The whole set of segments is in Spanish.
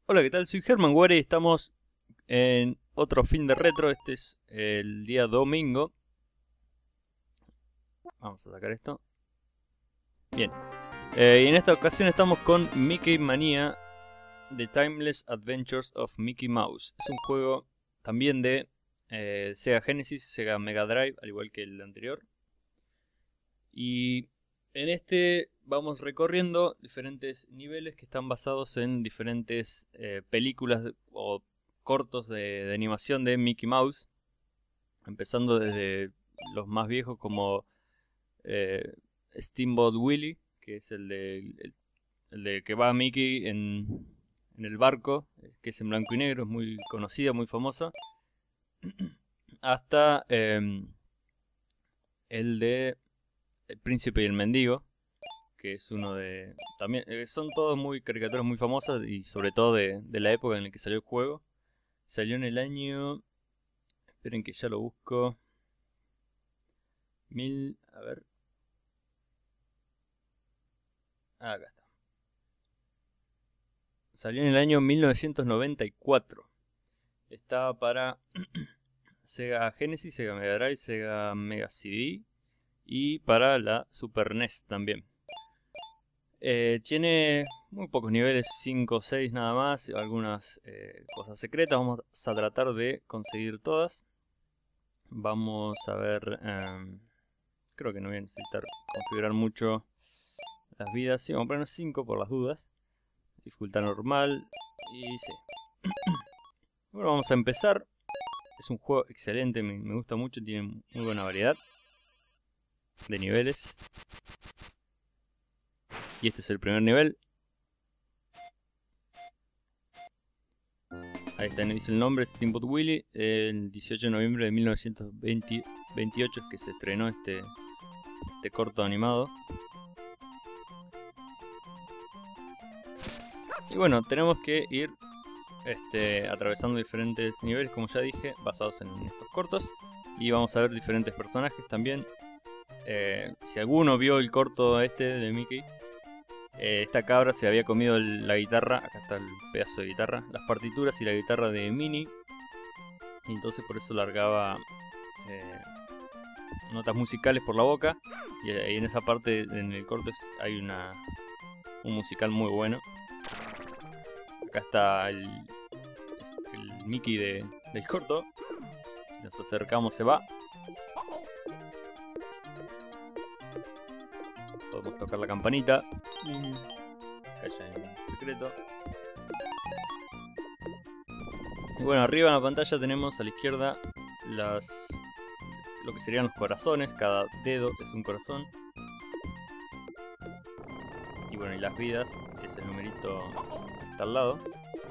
Hola, ¿qué tal? Soy Germán Guare y estamos en otro fin de retro. Este es el día domingo. Vamos a sacar esto. Bien. Y en esta ocasión estamos con Mickey Mania, The Timeless Adventures of Mickey Mouse. Es un juego también de Sega Genesis, Sega Mega Drive, al igual que el anterior. Y en este vamos recorriendo diferentes niveles que están basados en diferentes películas o cortos de animación de Mickey Mouse, empezando desde los más viejos como eh, Steamboat Willie, que es el de que va Mickey en el barco, que es en blanco y negro, es muy conocida, muy famosa, hasta el de El Príncipe y el Mendigo, que es uno de... También son todos muy caricaturas muy famosas y sobre todo de la época en la que salió el juego. Salió en el año... Esperen que ya lo busco. A ver. Acá está. Salió en el año 1994. Estaba para Sega Genesis, Sega Mega Drive, Sega Mega CD y para la Super NES también. Tiene muy pocos niveles, 5 o 6 nada más, algunas cosas secretas. Vamos a tratar de conseguir todas. Vamos a ver, creo que no voy a necesitar configurar mucho las vidas. Sí, vamos a poner 5 por las dudas. Dificultad normal y sí. Bueno, vamos a empezar. Es un juego excelente, me gusta mucho, tiene muy buena variedad de niveles. Y este es el primer nivel. Ahí está, dice el nombre, Steamboat Willie. El 18 de noviembre de 1928 es que se estrenó este corto animado. Y bueno, tenemos que ir atravesando diferentes niveles, como ya dije, basados en estos cortos. Y vamos a ver diferentes personajes también. Si alguno vio el corto de Mickey, esta cabra se había comido la guitarra. Acá está el pedazo de guitarra, las partituras y la guitarra de Minnie. Y entonces por eso largaba notas musicales por la boca. Y en esa parte, en el corto, hay un musical muy bueno. Acá está el Mickey del corto. Si nos acercamos se va. Podemos tocar la campanita. Acá ya hay un secreto. Y bueno, arriba en la pantalla tenemos a la izquierda lo que serían los corazones. Cada dedo es un corazón. Y bueno, y las vidas, que es el numerito que está al lado.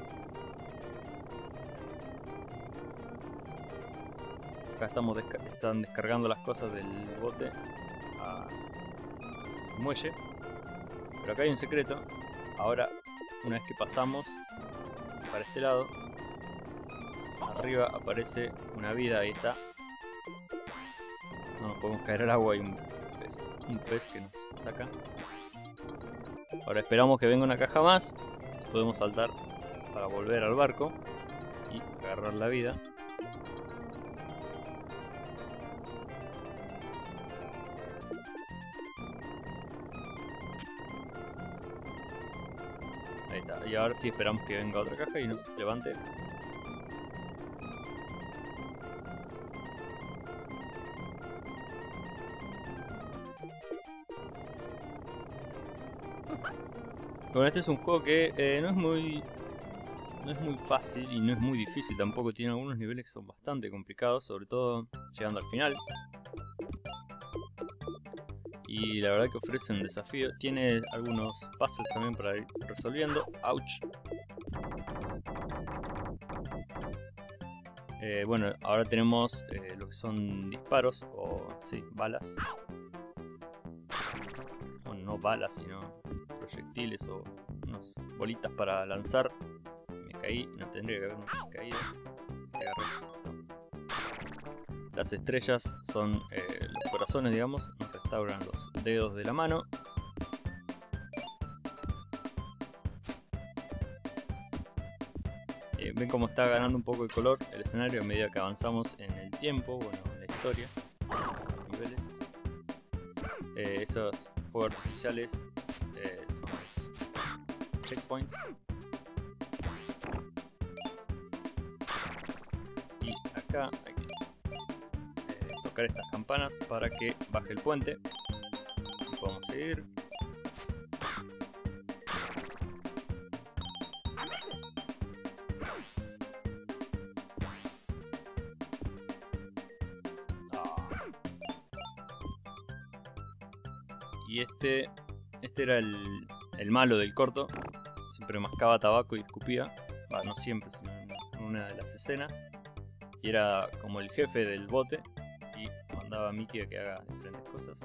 Acá están descargando las cosas del bote al muelle. Pero acá hay un secreto. Ahora, una vez que pasamos para este lado, arriba aparece una vida, ahí está. No nos podemos caer al agua, hay un pez que nos saca. Ahora esperamos que venga una caja más. Podemos saltar para volver al barco y agarrar la vida. Ahí está. Y ahora sí esperamos que venga otra caja y nos levante. Bueno, este es un juego que no es muy fácil y no es muy difícil tampoco. Tiene algunos niveles que son bastante complicados, sobre todo llegando al final. Y la verdad que ofrece un desafío. Tiene algunos puzzles también para ir resolviendo. ¡Auch! Bueno, ahora tenemos lo que son disparos o sí, balas. O no balas, sino proyectiles o unas bolitas para lanzar. Me caí, no tendría que haberme caído. Las estrellas son los corazones, digamos, nos restauran los dedos de la mano. ven cómo está ganando un poco de color el escenario a medida que avanzamos en el tiempo, bueno, en la historia, niveles. Esos fuegos artificiales son los checkpoints. Y acá hay que tocar estas campanas para que baje el puente y podamos seguir. Y este era el malo del corto. Siempre mascaba tabaco y escupía. No siempre, sino en una de las escenas. Y era como el jefe del bote. Y mandaba a Mickey a que haga diferentes cosas.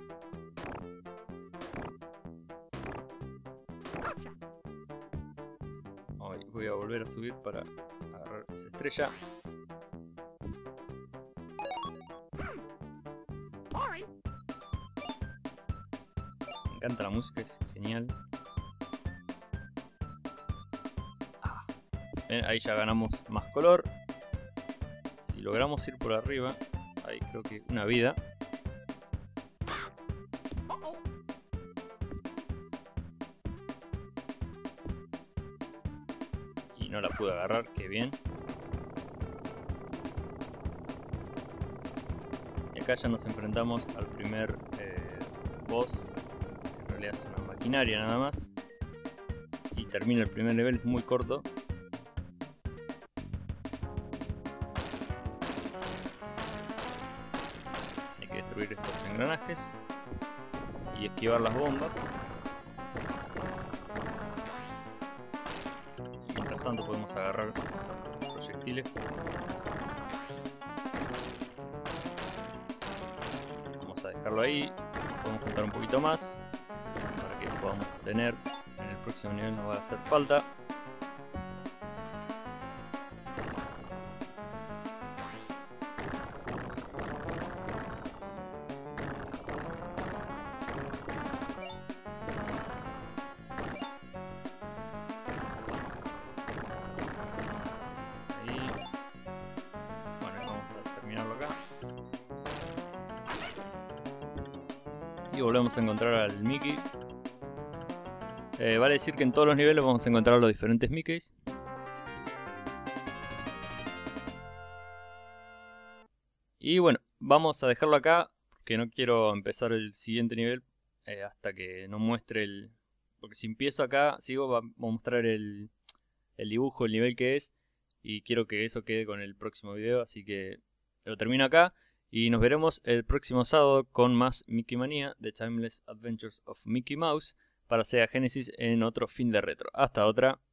Hoy voy a volver a subir para agarrar esa estrella. Me encanta la música, es genial. Ahí ya ganamos más color. Si logramos ir por arriba, hay creo que una vida. Y no la pude agarrar, qué bien. Y acá ya nos enfrentamos al primer boss. Es una maquinaria nada más y termina el primer nivel, es muy corto. Hay que destruir estos engranajes y esquivar las bombas. Mientras tanto podemos agarrar proyectiles. Vamos a dejarlo ahí, podemos juntar un poquito más que podamos tener en el próximo nivel, nos va a hacer falta. Ahí. Bueno, vamos a terminarlo acá. Y volvemos a encontrar al Mickey. Vale decir que en todos los niveles vamos a encontrar los diferentes Mickeys. Y bueno, vamos a dejarlo acá, porque no quiero empezar el siguiente nivel hasta que no muestre el... Porque si empiezo acá, sigo, va a mostrar el dibujo, el nivel que es, y quiero que eso quede con el próximo video, así que lo termino acá. Y nos veremos el próximo sábado con más Mickey Manía, The Timeless Adventures of Mickey Mouse, para Sega Genesis en otro fin de retro. Hasta otra.